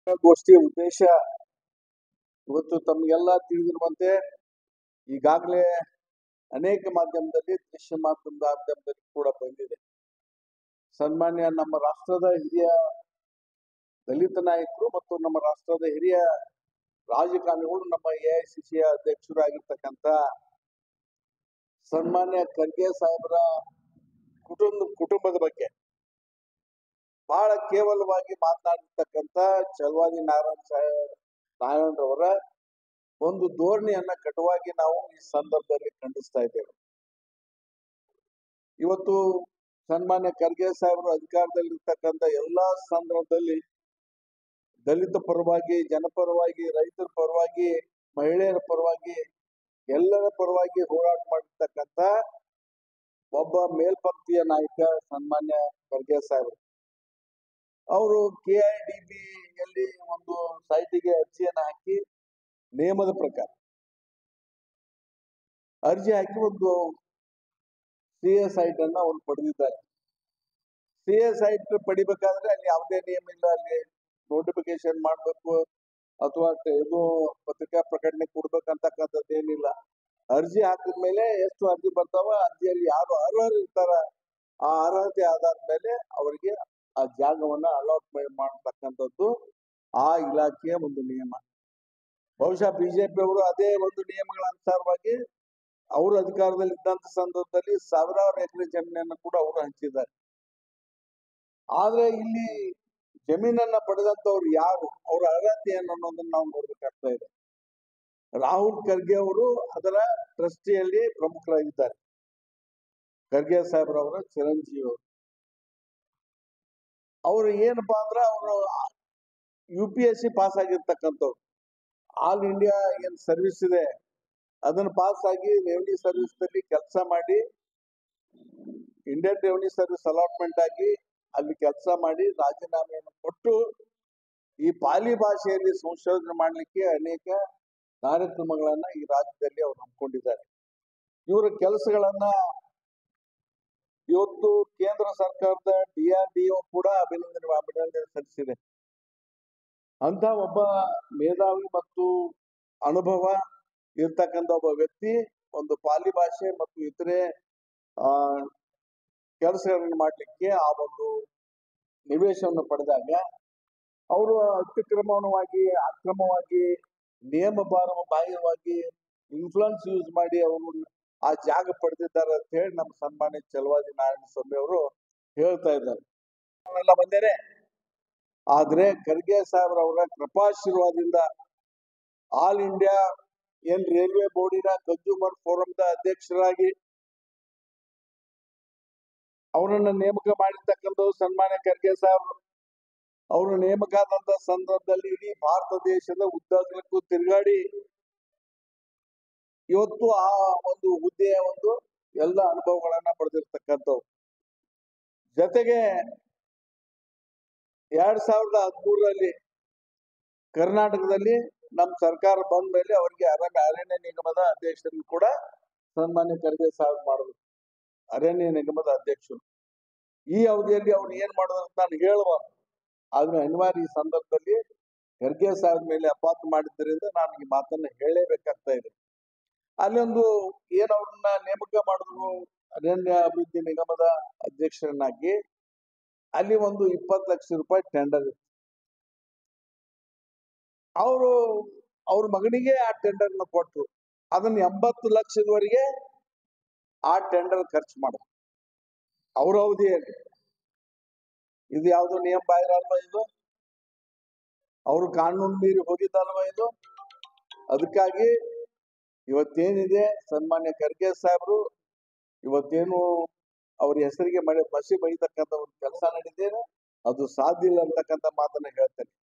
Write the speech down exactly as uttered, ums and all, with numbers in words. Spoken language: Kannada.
ಗೋಷ್ಠಿಯ ಉದ್ದೇಶ ಇವತ್ತು ತಮಗೆಲ್ಲ ತಿಳಿದಿರುವಂತೆ ಈಗಾಗಲೇ ಅನೇಕ ಮಾಧ್ಯಮದಲ್ಲಿ ದೃಶ್ಯ ಮಾಧ್ಯಮದ ಮಾಧ್ಯಮದಲ್ಲಿ ಕೂಡ ಬಂದಿದೆ. ಸನ್ಮಾನ್ಯ ನಮ್ಮ ರಾಷ್ಟ್ರದ ಹಿರಿಯ ದಲಿತ ನಾಯಕರು ಮತ್ತು ನಮ್ಮ ರಾಷ್ಟ್ರದ ಹಿರಿಯ ರಾಜಕಾರಣಿಗಳು ನಮ್ಮ ಎ ಐ ಸಿ ಸಿಯ ಅಧ್ಯಕ್ಷರಾಗಿರ್ತಕ್ಕಂಥ ಸನ್ಮಾನ್ಯ ಖರ್ಗೆ ಸಾಹೇಬರ ಕುಟುಂಬ ಕುಟುಂಬದ ಬಗ್ಗೆ ಬಹಳ ಕೇವಲವಾಗಿ ಮಾತನಾಡಿರ್ತಕ್ಕಂಥ ಚಲವಾದಿ ನಾರಾಯಣ ಸಾಹೇಬ್ ನಾರಾಯಣರವರ ಒಂದು ಧೋರಣೆಯನ್ನ ಕಟುವಾಗಿ ನಾವು ಈ ಸಂದರ್ಭದಲ್ಲಿ ಖಂಡಿಸ್ತಾ ಇದ್ದೇವೆ. ಇವತ್ತು ಸನ್ಮಾನ್ಯ ಖರ್ಗೆ ಸಾಹೇಬರು ಅಧಿಕಾರದಲ್ಲಿರ್ತಕ್ಕಂಥ ಎಲ್ಲಾ ಸಂದರ್ಭದಲ್ಲಿ ದಲಿತ ಪರವಾಗಿ, ಜನಪರವಾಗಿ, ರೈತರ ಪರವಾಗಿ, ಮಹಿಳೆಯರ ಪರವಾಗಿ, ಎಲ್ಲರ ಪರವಾಗಿ ಹೋರಾಟ ಮಾಡಿರ್ತಕ್ಕಂಥ ಒಬ್ಬ ಮೇಲ್ಪಂಕ್ತಿಯ ನಾಯಕ ಸನ್ಮಾನ್ಯ ಖರ್ಗೆ ಸಾಹೇಬರು. ಅವರು ಕೆ ಐ ಡಿ ಬಿ ಯಲ್ಲಿ ಒಂದು ಸೈಟಿಗೆ ಅರ್ಜಿಯನ್ನು ಹಾಕಿ ನಿಯಮದ ಪ್ರಕಾರ ಅರ್ಜಿ ಹಾಕಿ ಒಂದು ಸಿ ಎ ಸೈಟ್ ಅನ್ನ ಅವ್ರು ಪಡೆದಿದ್ದಾರೆ. ಸಿ ಎ ಸೈಟ್ ಪಡಿಬೇಕಾದ್ರೆ ಅಲ್ಲಿ ಯಾವುದೇ ನಿಯಮ ಇಲ್ಲ, ಅಲ್ಲಿ ನೋಟಿಫಿಕೇಶನ್ ಮಾಡಬೇಕು ಅಥವಾ ಇದು ಪತ್ರಿಕಾ ಪ್ರಕಟಣೆ ಕೊಡ್ಬೇಕಂತಕ್ಕಂಥದ್ದು ಏನಿಲ್ಲ. ಅರ್ಜಿ ಹಾಕಿದ ಮೇಲೆ ಎಷ್ಟು ಅರ್ಜಿ ಬರ್ತಾವ, ಅರ್ಜಿಯಲ್ಲಿ ಯಾರು ಅರ್ಹರು ಇರ್ತಾರ ಆ ಅರ್ಹತೆ ಆಧಾರದ ಮೇಲೆ ಅವರಿಗೆ ಆ ಜಾಗವನ್ನ ಅಲಾಟ್ಮೆಂಟ್ ಮಾಡತಕ್ಕಂಥದ್ದು ಆ ಇಲಾಖೆಯ ಒಂದು ನಿಯಮ. ಬಹುಶಃ ಬಿಜೆಪಿ ಅವರು ಅದೇ ಒಂದು ನಿಯಮಗಳ ಅನುಸಾರವಾಗಿ ಅವರು ಅಧಿಕಾರದಲ್ಲಿ ಇದ್ದಂತ ಸಂದರ್ಭದಲ್ಲಿ ಸಾವಿರಾರು ಎಕರೆ ಜಮೀನನ್ನು ಕೂಡ ಅವರು ಹಂಚಿದ್ದಾರೆ. ಆದ್ರೆ ಇಲ್ಲಿ ಜಮೀನನ್ನ ಪಡೆದಂತವ್ರು ಯಾರು, ಅವರ ಅರ್ಹತೆ ಏನು ಅನ್ನೋದನ್ನ ನಾವು ನೋಡ್ಬೇಕಾಗ್ತಾ ಇದೆ. ರಾಹುಲ್ ಖರ್ಗೆ ಅವರು ಅದರ ಟ್ರಸ್ಟಿಯಲ್ಲಿ ಪ್ರಮುಖರಾಗಿದ್ದಾರೆ. ಖರ್ಗೆ ಸಾಹೇಬ್ರವರ ಚಿರಂಜೀವಿ ಅವರು ಅವರು ಏನಪ್ಪಾ ಅಂದ್ರೆ ಅವರು U P S C pass ಆಗಿರ್ತಕ್ಕಂಥವ್ರು, ಆಲ್ ಇಂಡಿಯಾ ಏನ್ ಸರ್ವಿಸ್ ಇದೆ ಅದನ್ನ ಪಾಸ್ ಆಗಿ ರೆವಿನ್ಯೂ ಸರ್ವಿಸ್ ನಲ್ಲಿ ಕೆಲಸ ಮಾಡಿ, ಇಂಡಿಯನ್ ರೆವಿನ್ಯೂ ಸರ್ವಿಸ್ ಅಲಾಟ್ಮೆಂಟ್ ಆಗಿ ಅಲ್ಲಿ ಕೆಲಸ ಮಾಡಿ ರಾಜೀನಾಮೆಯನ್ನು ಕೊಟ್ಟು ಈ ಪಾಲಿ ಭಾಷೆಯಲ್ಲಿ ಸಂಶೋಧನೆ ಮಾಡಲಿಕ್ಕೆ ಅನೇಕ ಕಾರ್ಯಕ್ರಮಗಳನ್ನ ಈ ರಾಜ್ಯದಲ್ಲಿ ಅವರು ಹಮ್ಮಿಕೊಂಡಿದ್ದಾರೆ. ಇವರ ಕೆಲಸಗಳನ್ನ ಇವತ್ತು ಕೇಂದ್ರ ಸರ್ಕಾರದ ಡಿ ಆರ್ ಡಿ ಒ ಕೂಡ ಅಭಿನಂದನೆ ಅಭಿನಂದನೆ ಸಲ್ಲಿಸಿದೆ. ಅಂತ ಒಬ್ಬ ಮೇಧಾವಿ ಮತ್ತು ಅನುಭವ ಇರ್ತಕ್ಕಂಥ ಒಬ್ಬ ವ್ಯಕ್ತಿ ಒಂದು ಪಾಲಿ ಭಾಷೆ ಮತ್ತು ಇತರೆ ಆ ಕೆಲಸಗಳನ್ನು ಮಾಡಲಿಕ್ಕೆ ಆ ಒಂದು ನಿವೇಶವನ್ನು ಪಡೆದಾಗ ಅವರು ಅತಿಕ್ರಮಣವಾಗಿ, ಅಕ್ರಮವಾಗಿ, ನಿಯಮ ಬಾಹ್ಯವಾಗಿ ಇನ್ಫ್ಲುಯೆನ್ಸ್ ಯೂಸ್ ಮಾಡಿ ಅವರು ಆ ಜಾಗ ಪಡೆದಿದ್ದಾರೆ ಅಂತ ಹೇಳಿ ನಮ್ಮ ಸನ್ಮಾನ್ಯ ಚಲವಾದಿ ನಾರಾಯಣ ಸ್ವಾಮಿ ಅವರು ಹೇಳ್ತಾ ಇದ್ದಾರೆ. ಎಲ್ಲ ಬಂದೇನೆ. ಆದ್ರೆ ಖರ್ಗೆ ಸಾಹೇಬ್ರವರ ಕೃಪಾಶೀರ್ವಾದದಿಂದ ಆಲ್ ಇಂಡಿಯಾ ಏನ್ ರೈಲ್ವೆ ಬೋರ್ಡಿನ ಕನ್ಸ್ಯೂಮರ್ ಫೋರಂದ ಅಧ್ಯಕ್ಷರಾಗಿ ಅವರನ್ನ ನೇಮಕ ಮಾಡಿರ್ತಕ್ಕಂಥ ಸನ್ಮಾನ್ಯ ಖರ್ಗೆ ಸಾಹೇಬ್ ಅವರು ನೇಮಕ ಆದಂತ ಸಂದರ್ಭದಲ್ಲಿ ಇಡೀ ಭಾರತ ದೇಶದ ಉದ್ದಗಲಕ್ಕೂ ತಿರುಗಾಡಿ ಇವತ್ತು ಆ ಒಂದು ಹುದ್ದೆಯ ಒಂದು ಎಲ್ಲ ಅನುಭವಗಳನ್ನ ಪಡೆದಿರ್ತಕ್ಕಂಥವ್ರು. ಜೊತೆಗೆ ಎರಡ್ ಸಾವಿರದ ಹದಿಮೂರರಲ್ಲಿ ಕರ್ನಾಟಕದಲ್ಲಿ ನಮ್ಮ ಸರ್ಕಾರ ಬಂದ ಮೇಲೆ ಅವರಿಗೆ ಅರಣ್ಯ ಅರಣ್ಯ ನಿಗಮದ ಅಧ್ಯಕ್ಷರನ್ನು ಕೂಡ ಸನ್ಮಾನ್ಯ ಖರ್ಗೆ ಸಾಹೇಬ್ ಮಾಡಿದ್ರು, ಅರಣ್ಯ ನಿಗಮದ ಅಧ್ಯಕ್ಷರು. ಈ ಅವಧಿಯಲ್ಲಿ ಅವ್ರು ಏನ್ ಮಾಡಿದ್ರು ಅಂತ ನಾನು ಹೇಳಬಾರ್ದು, ಆದ್ರೆ ಅನಿವಾರ್ಯ ಈ ಸಂದರ್ಭದಲ್ಲಿ ಖರ್ಗೆ ಸಾಹೇಬ್ ಮೇಲೆ ಅಪಾತ ಮಾಡಿದ್ದರಿಂದ ನಾನು ಈ ಮಾತನ್ನ ಹೇಳಲೇಬೇಕಾಗ್ತಾ ಇದೆ. ಅಲ್ಲೊಂದು ಏನ್ ಅವ್ರನ್ನ ನೇಮಕ ಮಾಡಿದ್ರು ಅರಣ್ಯ ಅಭಿವೃದ್ಧಿ ನಿಗಮದ ಅಧ್ಯಕ್ಷರನ್ನಾಗಿ, ಅಲ್ಲಿ ಒಂದು ಇಪ್ಪತ್ತು ಲಕ್ಷ ರೂಪಾಯಿ ಟೆಂಡರ್ ಇತ್ತು. ಅವರು ಅವ್ರ ಮಗನಿಗೆ ಆ ಟೆಂಡರ್ ನ ಕೊಟ್ಟರು. ಅದನ್ನ ಎಂಬತ್ತು ಲಕ್ಷದವರೆಗೆ ಆ ಟೆಂಡರ್ ಖರ್ಚು ಮಾಡಿದ್ರು ಅವ್ರ ಅವಧಿಯಲ್ಲಿ. ಇದು ಯಾವ್ದು ನಿಯಮ ಬಾಹಿರ ಅಲ್ವಾ ಇದು? ಅವರು ಕಾನೂನು ಮೀರಿ ಹೋಗಿದ್ದಲ್ವಾ ಇದು? ಅದಕ್ಕಾಗಿ ಇವತ್ತೇನಿದೆ ಸನ್ಮಾನ್ಯ ಖರ್ಗೆ ಸಾಹೇಬರು ಇವತ್ತೇನು ಅವ್ರ ಹೆಸರಿಗೆ ಮಳೆ ಬಸಿ ಬೈತಕ್ಕಂಥ ಒಂದು ಕೆಲಸ ನಡೀತೇನೆ, ಅದು ಸಾಧ್ಯ ಇಲ್ಲ ಅಂತಕ್ಕಂಥ ಮಾತನ್ನ ಹೇಳ್ತೇನೆ.